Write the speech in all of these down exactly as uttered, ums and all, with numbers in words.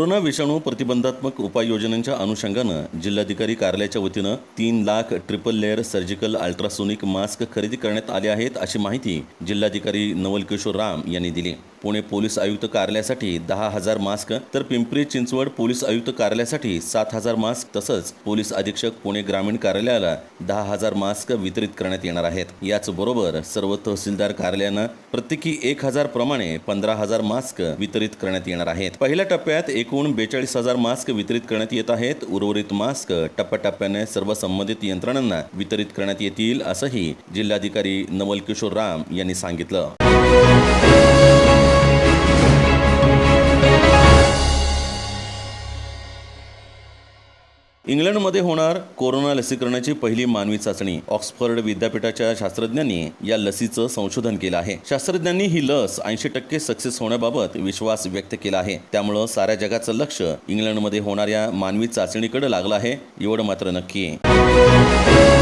Corona विषाणू प्रतिबंधात्मक उपाययोजनांच्या अनुषंगानं जिल्हाधिकारी कार्यालयाच्या वतीनं तीन lakh triple layer surgical ultrasonic mask खरेदी करण्यात आले आहेत अशी माहिती जिल्हाधिकारी नवल किशोर राम यांनी दिली। पुणे पोलीस आयुक्त कार्यालयासाठी दहा हजार मास्क तर पिंपरी चिंचवड पोलीस आयुक्त कार्यालयासाठी सात हजार मास्क तसंच पोलीस अधीक्षक पुणे ग्रामीण कार्यालयाला दहा हजार मास्क वितरित करण्यात येणार आहेत। याचबरोबर सर्व तहसीलदार कार्यालयांना प्रत्येकी एक हजार प्रमाणे पंधरा हजार मास्क वितरित करण्यात येणार आहेत। पहिल्या टप्प्यात एकूण बेचाळीस हजार मास्क वितरित करण्यात येत आहेत। उर्वरित मास्क टप्प्याटप्प्याने सर्व संबंधित यंत्रणांना वितरित करण्यात येतील असंही जिल्हाधिकारी नवल किशोर राम यांनी सांगितलं। इंग्लंडमध्ये होणार कोरोना लसीकरणाची पहिली मानवी चाचणी। ऑक्सफर्ड विद्यापीठाच्या शास्त्रज्ञांनी या लसीचं संशोधन केलं आहे। शास्त्रज्ञांनी ही लस ऐंशी टक्के सक्सेस होण्याबाबत विश्वास व्यक्त केला आहे। त्यामुळे साऱ्या जगाचं लक्ष इंग्लंडमध्ये होणाऱ्या मानवी चाचणीकडे लागलं आहे एवढं मात्र नक्की आहे।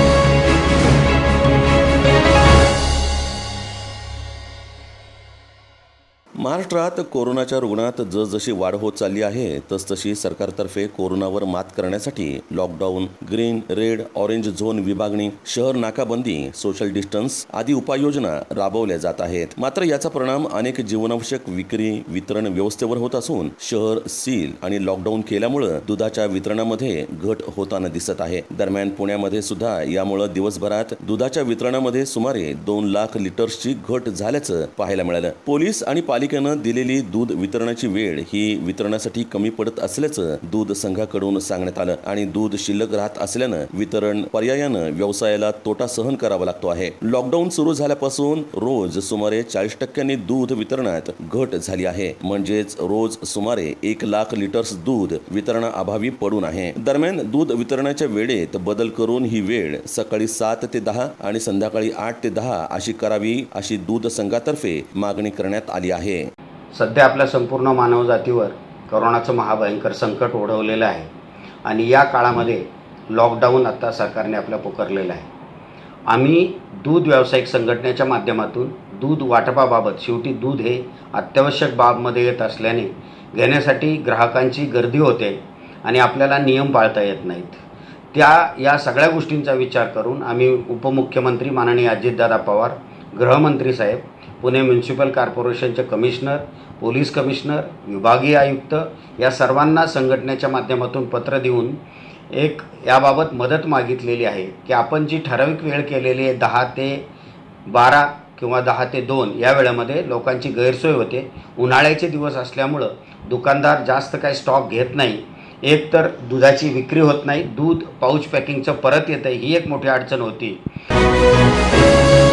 महाराष्ट्रात कोरोनाच्या रुग्णात जसजशी वाढ होत चालली आहे तसतशी सरकारतर्फे कोरोनावर मात करण्यासाठी lockdown, green, red, orange zone विभागणी, शहर नाकाबंदी, सोशल डिस्टन्स आदी उपाययोजना राबवल्या जात आहेत। मात्र याचा परिणाम अनेक जीवनावश्यक विक्री वितरण व्यवस्थेवर होत असून शहर सील आणि लॉकडाऊन केल्यामुळे दुधाच्या वितरणामध्ये घट होताना दिसत आहे। दरम्यान पुण्यामध्ये सुद्धा यामुळे दिवसभरात दुधाच्या वितरणामध्ये सुमारे दोन लाख लिटर्सची घट झाल्याचं पाहायला मिळालं। पोलीस आणि पालिकेनं दिलेली दूध वितरणाची वेळ ही वितरणासाठी कमी पडत असल्याचं दूध संघाकडून सांगण्यात आलं आणि दूध शिल्लक राहत असल्यानं वितरण पर्यायानं व्यवसायाला तोटा सहन करावा लागतो आहे। लॉकडाऊन सुरू झाल्यापासून रोज सुमारे चाळीस टक्क्यांनी दूध वितरणात घट झाली आहे। म्हणजेच रोज सुमारे एक लाख लिटर्स दूध वितरणाअभावी पडून आहे। दरम्यान दूध वितरणाच्या वेळेत बदल करून ही वेळ सकाळी सात ते दहा आणि संध्याकाळी आठ ते दहा अशी करावी अशी दूध संघातर्फे मागणी करण्यात आली आहे। सध्या आपल्या संपूर्ण मानवजातीवर कोरोनाचं महाभयंकर संकट ओढवलेलं आहे आणि या काळामध्ये लॉकडाऊन आता सरकारने आपल्या पुकारलेलं आहे। आम्ही दूध व्यावसायिक संघटनेच्या माध्यमातून दूध वाटपाबाबत, शेवटी दूध हे अत्यावश्यक बाबमध्ये येत असल्याने घेण्यासाठी ग्राहकांची गर्दी होते आणि आपल्याला नियम पाळता येत नाहीत। त्या या सगळ्या गोष्टींचा विचार करून आम्ही उपमुख्यमंत्री माननीय अजितदादा पवार, गृहमंत्री साहेब, पुणे म्युनिसिपल कॉर्पोरेशनचे कमिशनर, पोलीस कमिशनर, विभागीय आयुक्त या सर्वांना संघटनेच्या माध्यमातून पत्र देऊन एक याबाबत मदत मागितलेली आहे की आपण जी ठराविक वेळ केलेली आहे दहा ते बारा किंवा दहा ते दोन या वेळेमध्ये लोकांची गैरसोय होते। उन्हाळ्याचे दिवस असल्यामुळं दुकानदार जास्त काही स्टॉक घेत नाही। एक तर दुधाची विक्री होत नाही, दूध पाऊच पॅकिंगचं परत येतं, ही एक मोठी अडचण होती।